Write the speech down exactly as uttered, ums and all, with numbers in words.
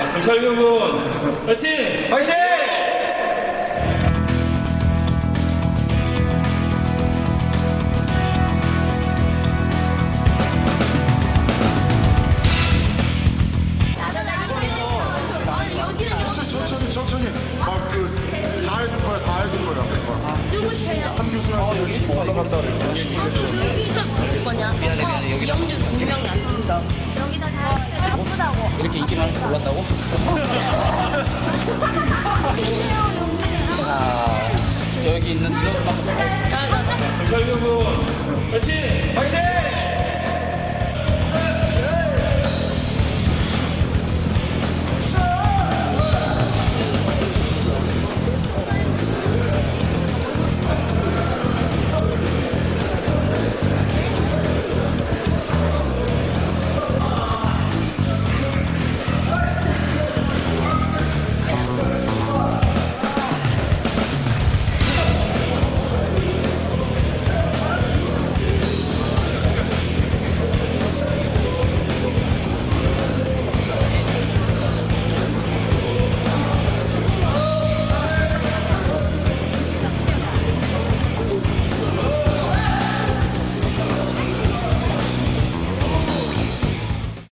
경찰경군 파이팅! 파이팅! 천천히 천천히 막 그 다 해줄 거야 다 해줄 거야. 누구세요? 한 교수랑 여기 지금 올라갔다 그래. 여기 좀 누구 거냐? 미안해 미안해 여기 영주 두 명이 안 된다. 여기다 다 바쁘다고. 이렇게 인기 많은 줄 몰랐다고? 자 여기 있는 이것만큼 경찰경군 파이팅! 파이팅!